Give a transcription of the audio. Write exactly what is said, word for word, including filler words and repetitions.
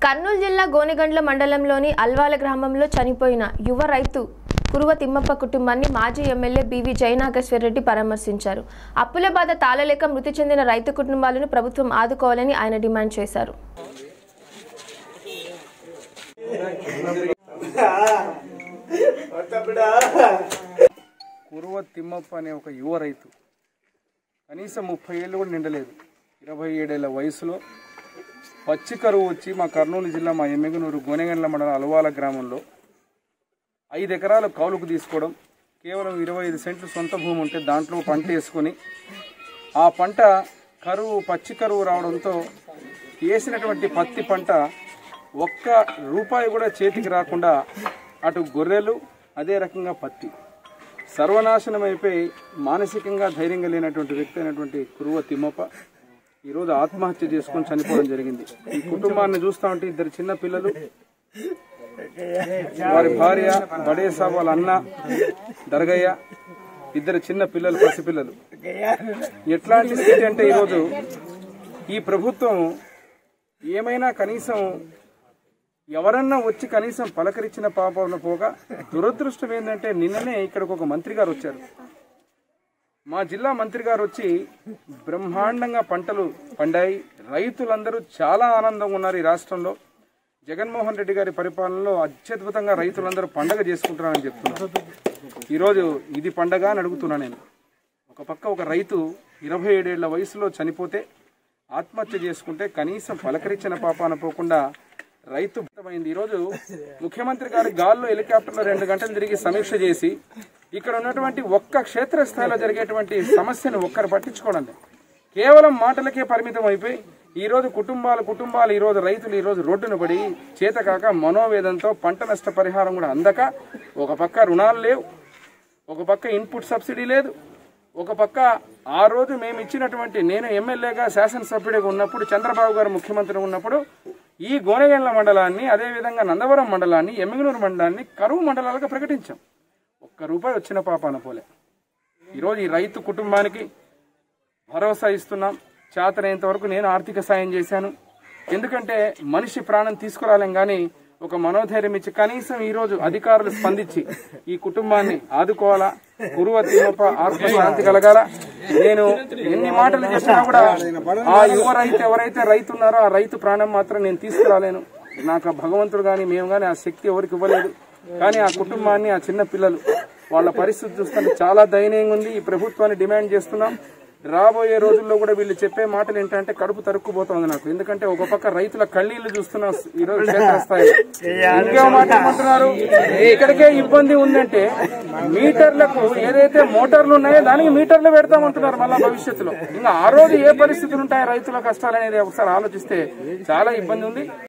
కర్నూలు జిల్లా గోనెగండ్ల మండలంలోని అల్వాల గ్రామంలో చనిపోయిన యువ రైతు కురువ తిమ్మప్ప కుటుంబాన్ని మాజీ ఎమ్మెల్యే బివి జయనాగేశ్వరరెడ్డి పరామర్శించారు. అప్పుల బాధ తాళలేక మృతి చెందిన రైతు కుటుంబాలను ప్రభుత్వం ఆదుకోవాలని ఆయన డిమాండ్ చేశారు. కురువ తిమ్మప్ప అనే ఒక యువ రైతు కనీసం ముప్పై ఏళ్ళు కూడా నిండలేదు. ఇరవై ఏడేళ్ల వయసులో పచ్చి కరువు వచ్చి మా కర్నూలు జిల్లా మా ఎమ్మెగనూరు గోనెగండ్ల మండలం అల్వాల గ్రామంలో ఐదు ఎకరాలు కౌలుకు తీసుకోవడం, కేవలం ఇరవై ఐదు సెంట్లు సొంత భూమి ఉంటే దాంట్లో పంట వేసుకొని ఆ పంట కరువు పచ్చి కరువు రావడంతో వేసినటువంటి పత్తి పంట ఒక్క రూపాయి కూడా చేతికి రాకుండా అటు గొర్రెలు అదే రకంగా పత్తి సర్వనాశనం అయిపోయి మానసికంగా ధైర్యంగా లేనటువంటి వ్యక్తి అయినటువంటి కురువ తిమ్మప్ప ఈరోజు ఆత్మహత్య చేసుకొని చనిపోవడం జరిగింది. ఈ కుటుంబాన్ని చూస్తూ ఉంటే ఇద్దరు చిన్న పిల్లలు, వారి భార్య బడేసా, వాళ్ళ అన్న దర్గయ్య, ఇద్దరు చిన్న పిల్లలు, పసిపిల్లలు. ఎట్లాంటి స్థితి అంటే ఈరోజు ఈ ప్రభుత్వం ఏమైనా కనీసం ఎవరన్నా వచ్చి కనీసం పలకరించిన పాపన పోగా దురదృష్టం ఏంటంటే నిన్ననే ఇక్కడికి ఒక మంత్రి గారు వచ్చారు. మా జిల్లా మంత్రి గారు వచ్చి బ్రహ్మాండంగా పంటలు పండాయి, రైతులందరూ చాలా ఆనందంగా ఉన్నారు. ఈ రాష్ట్రంలో జగన్మోహన్ రెడ్డి గారి పరిపాలనలో అత్యద్భుతంగా రైతులందరూ పండగ చేసుకుంటున్నారని చెప్తున్నారు. ఈరోజు ఇది పండగ అని అడుగుతున్నా నేను. ఒక పక్క ఒక రైతు ఇరవై ఏడేళ్ల వయసులో చనిపోతే ఆత్మహత్య చేసుకుంటే కనీసం పలకరించిన పాపాన పోకుండా రైతు అయింది. ఈరోజు ముఖ్యమంత్రి గారి గాల్లో హెలికాప్టర్లో రెండు గంటలు తిరిగి సమీక్ష చేసి ఇక్కడ ఉన్నటువంటి ఒక్క క్షేత్రస్థాయిలో జరిగేటువంటి సమస్యను ఒక్కరు పట్టించుకోవడం కేవలం మాటలకే పరిమితం అయిపోయి ఈరోజు కుటుంబాలు కుటుంబాలు ఈరోజు రైతులు ఈరోజు రోడ్డును పడి చేతకాక మనోవేదంతో పంట నష్ట పరిహారం కూడా అందక, ఒక పక్క రుణాలు లేవు, ఒక పక్క ఇన్పుట్ సబ్సిడీ లేదు, ఒక పక్క ఆ రోజు మేము ఇచ్చినటువంటి నేను ఎమ్మెల్యేగా శాసనసభ్యుడిగా ఉన్నప్పుడు చంద్రబాబు గారు ముఖ్యమంత్రి ఉన్నప్పుడు ఈ గోనెగండ్ల మండలాన్ని అదేవిధంగా నందవరం మండలాన్ని ఎమ్మిగనూరు మండలాన్ని కరువు మండలాలుగా ప్రకటించాం. ఒక్క రూపాయి వచ్చిన పాపాన పోలే. ఈరోజు ఈ రైతు కుటుంబానికి భరోసా ఇస్తున్నాం. చేతనైనంత వరకు నేను ఆర్థిక సాయం చేశాను. ఎందుకంటే మనిషి ప్రాణం తీసుకురాలేం కానీ ఒక మనోధైర్యం ఇచ్చి కనీసం ఈరోజు అధికారులు స్పందించి ఈ కుటుంబాన్ని ఆదుకోవాలా, కురువ తిమ్మప్ప ఆత్మశాంతి కలగాల. నేను ఎన్ని మాటలు చేసినా కూడా ఆ యువ రైతు ఎవరైతే రైతు ఉన్నారో ఆ రైతు ప్రాణం మాత్రం నేను తీసుకురాలేను. నాకు భగవంతుడు కానీ మేము కానీ ఆ శక్తి ఎవరికి ఇవ్వలేదు. కానీ ఆ కుటుంబాన్ని, ఆ చిన్న పిల్లలు వాళ్ళ పరిస్థితి చూస్తుంటే చాలా దయనీయంగా ఉంది. ఈ ప్రభుత్వాన్ని డిమాండ్ చేస్తున్నాం. రాబోయే రోజుల్లో కూడా వీళ్ళు చెప్పే మాటలు ఏంటంటే కడుపు తరుక్కుపోతుంది నాకు. ఎందుకంటే ఒక పక్క రైతుల కళ్ళీళ్లు చూస్తున్నా ఈరోజు క్షేత్రస్థాయిలో. ఇంకేమో మాట ఏమంటున్నారు, ఇక్కడికే ఇబ్బంది ఉందంటే మీటర్లకు ఏదైతే మోటార్లు ఉన్నాయో దానికి మీటర్లు పెడతామంటున్నారు మళ్ళా భవిష్యత్తులో. ఇంకా ఆ రోజు ఏ పరిస్థితులు ఉంటాయో రైతుల కష్టాలు అనేది ఒకసారి ఆలోచిస్తే చాలా ఇబ్బంది ఉంది.